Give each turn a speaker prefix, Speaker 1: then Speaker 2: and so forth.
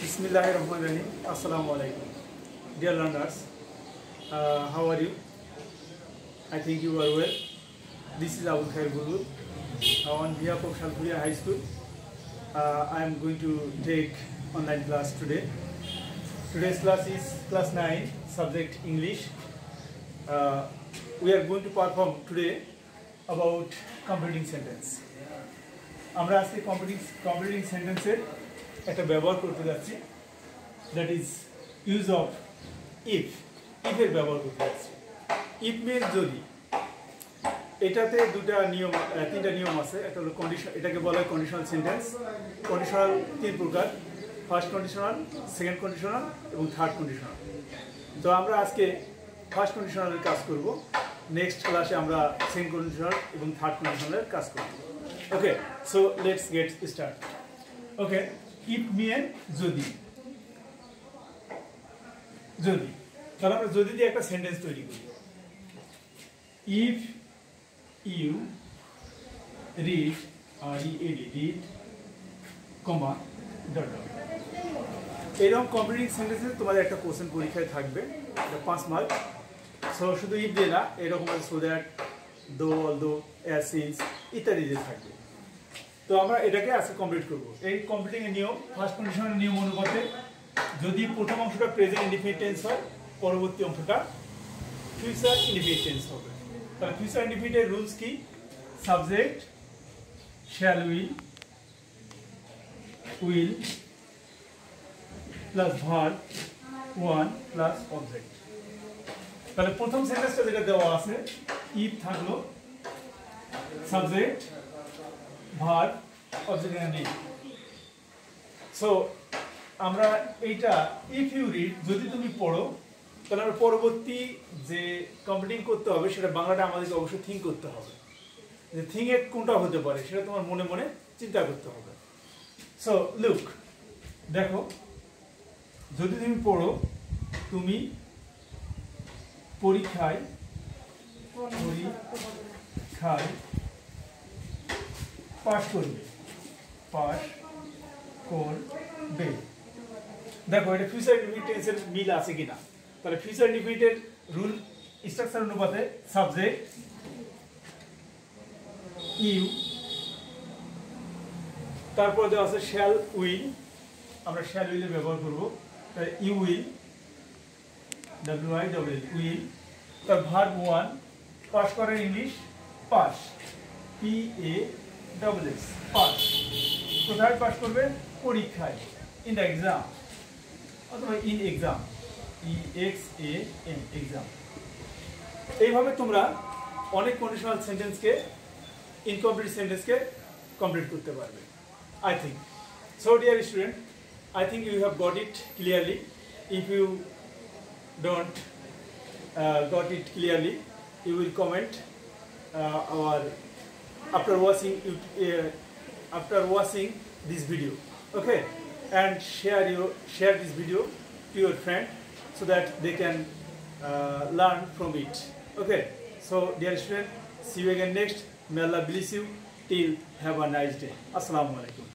Speaker 1: Bismillahirrahmanirrahim. Assalamu alaikum. Dear learners, how are you? I think you are well. This is Abu Khair Guru. On behalf of Shalpuria High School, I am going to take online class today. Today's class is class 9, subject English. We are going to perform today about completing sentence. আমরা আজকে completing sentence এর একটা ব্যবহার করতে যাচ্ছি, that is use of if এর ব্যবহার করতে যাচ্ছি। if means যদি, এটাতে তিনটা নিয়ম আছে। একটা হলো কন্ডিশন, এটাকে বলা হয় কন্ডিশনাল সেন্টেন্স। কন্ডিশনাল তিন প্রকার: ফার্স্ট কন্ডিশনাল, সেকেন্ড কন্ডিশনাল এবং থার্ড কন্ডিশনাল। তো আমরা আজকে ফার্স্ট কন্ডিশনালের কাজ করব, নেক্সট ক্লাসে আমরা সেকেন্ড কন্ডিশনাল এবং থার্ড কন্ডিশনালের কাজ করব। Okay, so let's get start. Okay, if means যদি, তাহলে আমরা যদি দিয়ে একটা সেন্টেন্স তৈরি করি। if you read comma dot dot, এরকম কমপ্লিটিং সেন্টেন্সে তোমাদের একটা কোশ্চেন পরীক্ষায় থাকবে, এটা 5 মার্ক। সো শুধু ইফ দিয়ে না, এরকম so that, though, although, as since ইত্যাদি দিয়ে থাকবে। তো আমরা এটাকে আজকে কমপ্লিট করব। এই কমপ্লিটিং এর নিয়ম, ফার্স্ট কন্ডিশনের নিয়ম অনুপাতে যদি প্রথম অংশটা প্রেজেন্ট ইনডিফিনিট টেন্স হয়, পরবর্তী অংশটা ফিউচার ইনডিফিনিট টেন্স হবে। তাহলে ফিউচার ইনডিফিনিট এর রুলস কি? Subject shall will plus verb 1 plus object. তাহলে প্রথম সেন্টেন্সটা যেটা দেওয়া আছে, ইফ থাকলো, সাবজেক্ট, ভার্ব, অবজেক্ট নেই। সো আমরা এইটা ইফ ইউ রিড, যদি তুমি পড়ো, তাহলে আমরা পরবর্তী যে কমপ্লিটিং করতে হবে সেটা বাংলাটা আমাদেরকে অবশ্যই থিঙ্ক করতে হবে, যে থিঙ্ক এর কোনটা হতে পারে সেটা তোমার মনে মনে চিন্তা করতে হবে। সো লুক, দেখো, যদি তুমি পড়ো, তুমি পরীক্ষায় পাস করবে। দেখো, এটা ফিউচার ইনডিফিনিট টেন্সের মিল আছে কিনা। তাহলে ফিউচার ইনডিফিনিটের রুল স্ট্রাকচার অনুপাতে সাবজেক্ট ইউ, তারপর দেওয়া আছে শ্যাল উইল, আমরা শ্যাল উইলের ব্যবহার করব। তাই ইউ উইল, উইল, তার ভার্ব 1, পাস করার ইংলিশ পাস, PASS, পাস। কোথায় পাস করবে? পরীক্ষায়, ইন দ্য এক্সাম, অথবা ইন এক্সাম, EXAM, এক্সাম। এইভাবে তোমরা অনেক কন্ডিশনাল সেন্টেন্সকে, ইনকমপ্লিট সেন্টেন্সকে কমপ্লিট করতে পারবে, I think. So dear student, I think you have got it clearly. If you don't got it clearly, you will comment after watching this video, okay, and share this video to your friend so that they can learn from it. Okay, so dear student, see you again next. May Allah bless you. Till have a nice day. Assalamu alaikum.